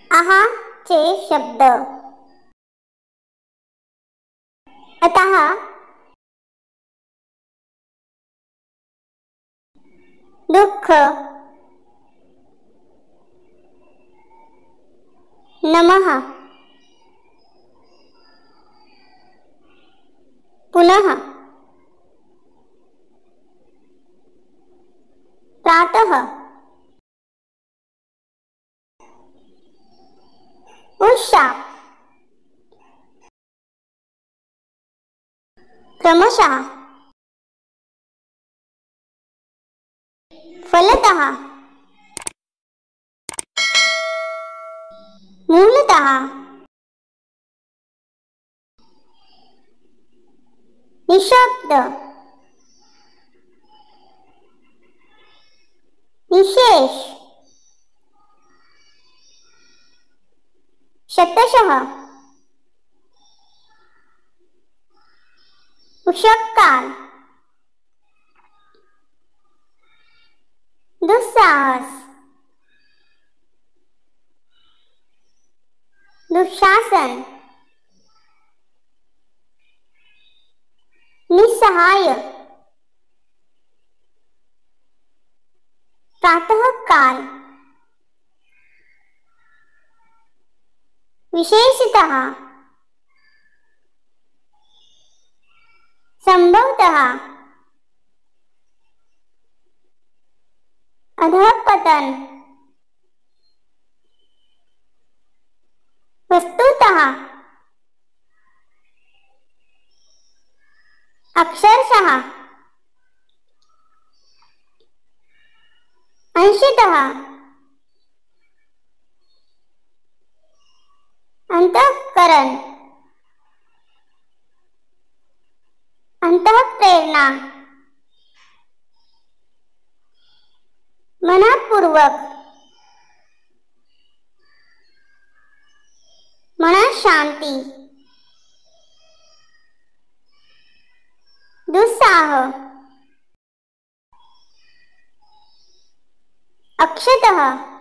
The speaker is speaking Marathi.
आहा चे शब्द अतः, दुःख, नमः, पुनः, प्रातः, उषा, क्रमशः, फलतः, मूलतः, निःशब्द, निशेष, शतशः, उषःकाल, दुस्साहस, दुःशासन, निस्सहाय, प्रातःकाल, विशेषतः, संभवतः, अधःपतन, वस्तुतः, अक्षरशः, अंशतः, अंतःकरण, अंतःप्रेरणा, मनःपूर्वक, मनःशांति, दुस्साह, अक्षतः,